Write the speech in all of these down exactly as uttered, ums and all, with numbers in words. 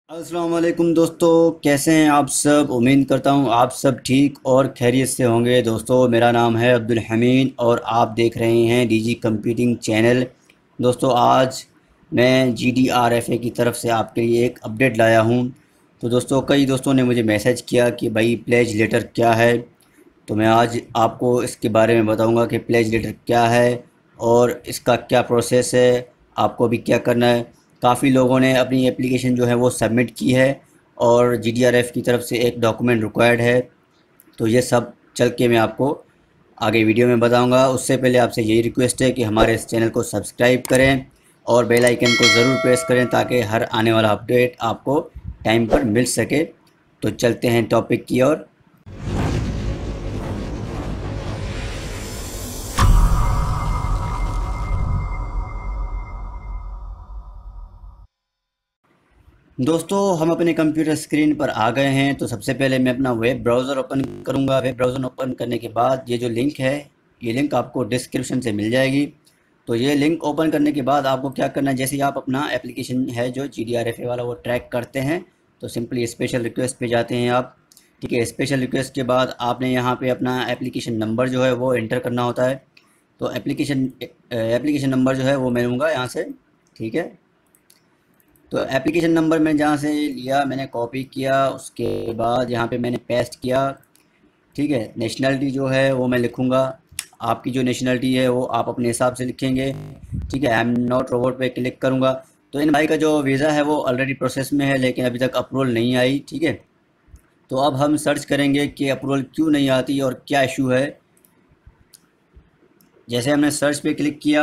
अस्सलाम वालेकुम दोस्तों, कैसे हैं आप सब। उम्मीद करता हूं आप सब ठीक और खैरियत से होंगे। दोस्तों, मेरा नाम है अब्दुल हमीद और आप देख रहे हैं डीजी कंप्यूटिंग चैनल। दोस्तों, आज मैं G D R F A की तरफ से आपके लिए एक अपडेट लाया हूं। तो दोस्तों, कई दोस्तों ने मुझे मैसेज किया कि भाई प्लेज लेटर क्या है। तो मैं आज आपको इसके बारे में बताऊंगा कि प्लेज लेटर क्या है और इसका क्या प्रोसेस है, आपको अभी क्या करना है। काफ़ी लोगों ने अपनी एप्लीकेशन जो है वो सबमिट की है और जीडीआरएफ की तरफ से एक डॉक्यूमेंट रिक्वायर्ड है। तो ये सब चल के मैं आपको आगे वीडियो में बताऊंगा। उससे पहले आपसे यही रिक्वेस्ट है कि हमारे इस चैनल को सब्सक्राइब करें और बेल आइकन को ज़रूर प्रेस करें ताकि हर आने वाला अपडेट आपको टाइम पर मिल सके। तो चलते हैं टॉपिक की ओर। दोस्तों, हम अपने कंप्यूटर स्क्रीन पर आ गए हैं। तो सबसे पहले मैं अपना वेब ब्राउज़र ओपन करूंगा। वेब ब्राउज़र ओपन करने के बाद ये जो लिंक है, ये लिंक आपको डिस्क्रिप्शन से मिल जाएगी। तो ये लिंक ओपन करने के बाद आपको क्या करना है, जैसे ही आप अपना एप्लीकेशन है जो G D R F A वाला वो ट्रैक करते हैं, तो सिंपली स्पेशल रिक्वेस्ट पे जाते हैं आप। ठीक है, स्पेशल रिक्वेस्ट के बाद आपने यहाँ पे अपना एप्लीकेशन नंबर जो है वो एंटर करना होता है। तो एप्लीकेशन एप्लीकेशन नंबर जो है वो मैं लूँगा यहाँ से। ठीक है, तो एप्लीकेशन नंबर मैं जहाँ से लिया मैंने कॉपी किया, उसके बाद यहाँ पे मैंने पेस्ट किया। ठीक है, नेशनलिटी जो है वो मैं लिखूँगा। आपकी जो नेशनलिटी है वो आप अपने हिसाब से लिखेंगे। ठीक है, आई एम नॉट रोबोट पे क्लिक करूँगा। तो इन भाई का जो वीज़ा है वो ऑलरेडी प्रोसेस में है लेकिन अभी तक अप्रूवल नहीं आई। ठीक है, तो अब हम सर्च करेंगे कि अप्रूवल क्यों नहीं आती और क्या इशू है। जैसे हमने सर्च पे क्लिक किया,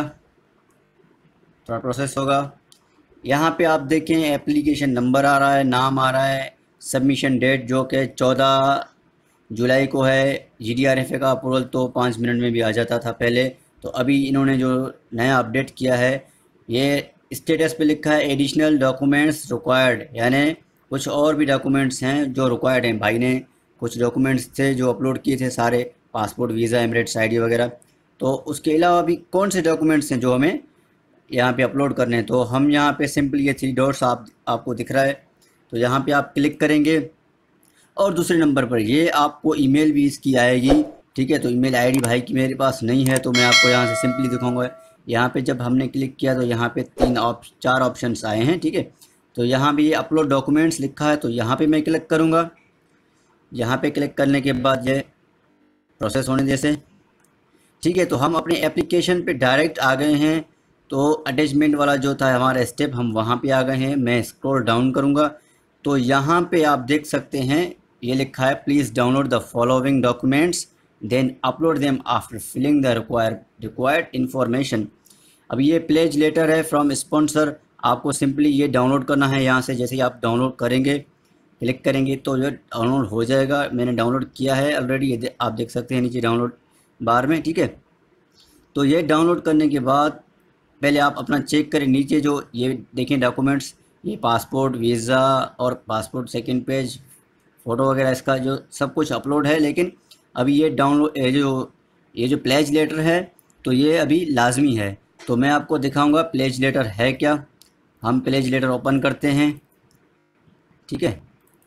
थोड़ा प्रोसेस होगा। यहाँ पे आप देखें एप्लीकेशन नंबर आ रहा है, नाम आ रहा है, सबमिशन डेट जो कि चौदह जुलाई को है। जीडीआरएफ का अप्रूवल तो पाँच मिनट में भी आ जाता था पहले। तो अभी इन्होंने जो नया अपडेट किया है, ये स्टेटस पे लिखा है एडिशनल डॉक्यूमेंट्स रिक्वायर्ड, यानी कुछ और भी डॉक्यूमेंट्स हैं जो रिक्वायर्ड हैं। भाई ने कुछ डॉक्यूमेंट्स थे जो अपलोड किए थे सारे, passport, visa, Emirates I D वगैरह। तो उसके अलावा भी कौन से डॉक्यूमेंट्स हैं जो हमें यहाँ पे अपलोड करने हैं। तो हम यहाँ पे सिंपली ये थ्री डॉट्स आप आपको दिख रहा है, तो यहाँ पे आप क्लिक करेंगे और दूसरे नंबर पर ये आपको ईमेल भी इसकी आएगी। ठीक है, तो ईमेल आईडी भाई की मेरे पास नहीं है तो मैं आपको यहाँ से सिंपली दिखाऊंगा। यहाँ पे जब हमने क्लिक किया तो यहाँ पे तीन ऑप चार ऑप्शंस आए हैं। ठीक है, तो यहाँ भी ये अपलोड डॉक्यूमेंट्स लिखा है, तो यहाँ पे मैं क्लिक करूँगा। यहाँ पे क्लिक करने के बाद ये प्रोसेस होने जैसे। ठीक है, तो हम अपने एप्लीकेशन पे डायरेक्ट आ गए हैं। तो अटैचमेंट वाला जो था हमारा स्टेप, हम वहाँ पे आ गए हैं। मैं स्क्रॉल डाउन करूँगा तो यहाँ पे आप देख सकते हैं ये लिखा है please download the following documents then upload them after filling the require required information. अब ये प्लेज लेटर है फ्रॉम स्पॉन्सर, आपको सिंपली ये डाउनलोड करना है। यहाँ से जैसे ही आप डाउनलोड करेंगे, क्लिक करेंगे तो ये डाउनलोड हो जाएगा। मैंने डाउनलोड किया है ऑलरेडी, ये दे, आप देख सकते हैं नीचे डाउनलोड बार में। ठीक है, तो ये डाउनलोड करने के बाद पहले आप अपना चेक करें, नीचे जो ये देखें डॉक्यूमेंट्स, ये पासपोर्ट, वीज़ा और पासपोर्ट सेकंड पेज, फ़ोटो वगैरह, इसका जो सब कुछ अपलोड है। लेकिन अभी ये डाउनलोड ये जो ये जो प्लेज लेटर है तो ये अभी लाजमी है। तो मैं आपको दिखाऊंगा प्लेज लेटर है क्या। हम प्लेज लेटर ओपन करते हैं। ठीक है,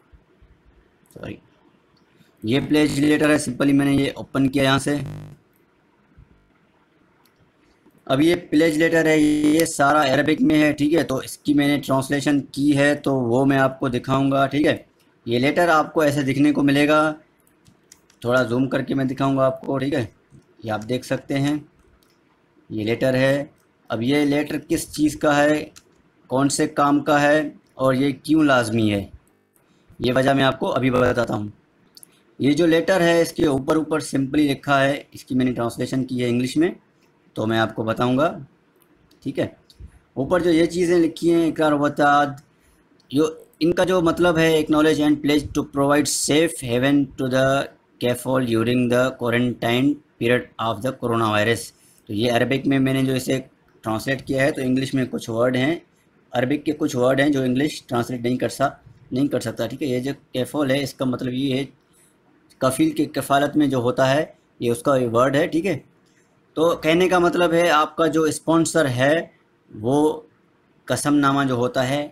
सॉरी, ये प्लेज लेटर है। सिंपली मैंने ये ओपन किया यहाँ से। अब ये प्लेज लेटर है, ये सारा अरबिक में है। ठीक है, तो इसकी मैंने ट्रांसलेशन की है तो वो मैं आपको दिखाऊंगा। ठीक है, ये लेटर आपको ऐसे दिखने को मिलेगा, थोड़ा जूम करके मैं दिखाऊंगा आपको। ठीक है, ये आप देख सकते हैं ये लेटर है। अब ये लेटर किस चीज़ का है, कौन से काम का है और ये क्यों लाजमी है, ये वजह मैं आपको अभी बताता हूँ। ये जो लेटर है इसके ऊपर ऊपर सिंपली लिखा है, इसकी मैंने ट्रांसलेशन की है इंग्लिश में, तो मैं आपको बताऊंगा। ठीक है, ऊपर जो ये चीज़ें लिखी हैं, इकरार वताद, जो इनका जो मतलब है acknowledge and pledge to provide safe haven to the kafeel during the quarantine period of the corona virus. तो ये अरबिक में मैंने जो इसे ट्रांसलेट किया है, तो इंग्लिश में कुछ वर्ड हैं, अरबिक के कुछ वर्ड हैं जो इंग्लिश ट्रांसलेट नहीं कर सा नहीं कर सकता। ठीक है, ये जो कैफॉल है इसका मतलब ये है कफील के कफालत में जो होता है, ये उसका वर्ड है। ठीक है, तो कहने का मतलब है आपका जो स्पॉन्सर है वो कसमनामा जो होता है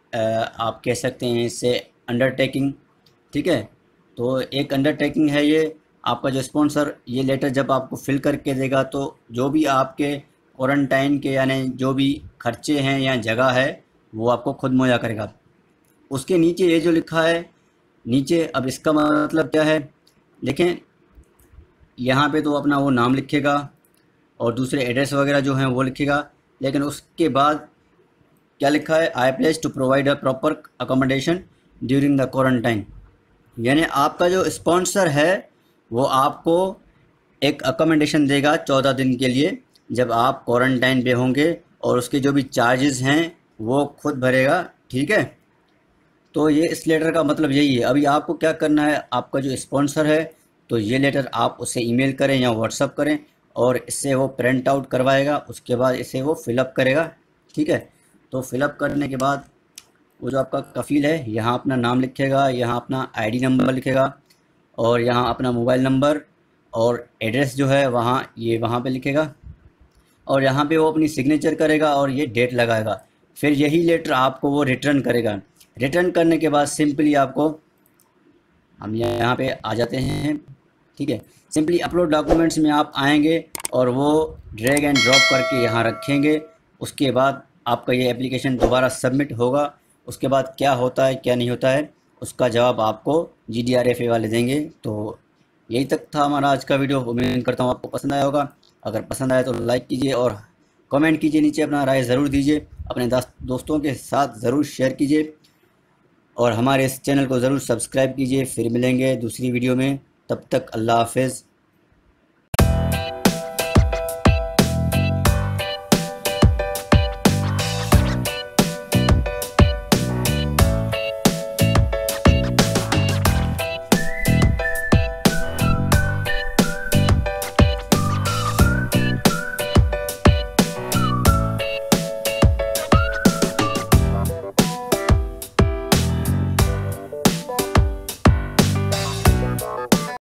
आप कह सकते हैं इससे अंडरटेकिंग, ठीक है। तो एक अंडरटेकिंग है ये। आपका जो स्पॉन्सर ये लेटर जब आपको फिल करके देगा तो जो भी आपके क्वारंटाइन के यानी जो भी खर्चे हैं या जगह है वो आपको खुद मुहैया करेगा। उसके नीचे ये जो लिखा है नीचे, अब इसका मतलब क्या है, देखें यहाँ पे तो अपना वो नाम लिखेगा और दूसरे एड्रेस वगैरह जो हैं वो लिखेगा, लेकिन उसके बाद क्या लिखा है, I place to provide a proper accommodation during the quarantine. यानी आपका जो स्पॉन्सर है वो आपको एक अकोमोडेशन देगा चौदह दिन के लिए जब आप क्वारंटाइन पे होंगे, और उसके जो भी चार्जेस हैं वो खुद भरेगा, ठीक है। तो ये इस लेटर का मतलब यही है। अभी आपको क्या करना है, आपका जो स्पॉन्सर है तो ये लेटर आप उससे ईमेल करें या व्हाट्सअप करें और इससे वो प्रिंट आउट करवाएगा, उसके बाद इसे वो फिलअप करेगा, ठीक है। तो फिलअप करने के बाद वो जो आपका कफ़ील है यहाँ अपना नाम लिखेगा, यहाँ अपना आईडी नंबर लिखेगा और यहाँ अपना मोबाइल नंबर और एड्रेस जो है वहाँ ये वहाँ पे लिखेगा और यहाँ पे वो अपनी सिग्नेचर करेगा और ये डेट लगाएगा। फिर यही लेटर आपको वो रिटर्न करेगा। रिटर्न करने के बाद सिंपली आपको, हम यहाँ पे आ जाते हैं, ठीक है। सिंपली अपलोड डॉक्यूमेंट्स में आप आएंगे और वो ड्रैग एंड ड्रॉप करके यहाँ रखेंगे। उसके बाद आपका ये एप्लीकेशन दोबारा सबमिट होगा। उसके बाद क्या होता है क्या नहीं होता है उसका जवाब आपको G D R F A वाले देंगे। तो यही तक था हमारा आज का वीडियो। उम्मीद करता हूँ आपको पसंद आया होगा। अगर पसंद आया तो लाइक कीजिए और कमेंट कीजिए, नीचे अपना राय ज़रूर दीजिए, अपने दोस्तों के साथ ज़रूर शेयर कीजिए और हमारे इस चैनल को ज़रूर सब्सक्राइब कीजिए। फिर मिलेंगे दूसरी वीडियो में, तब तक अल्लाह हाफ़िज़।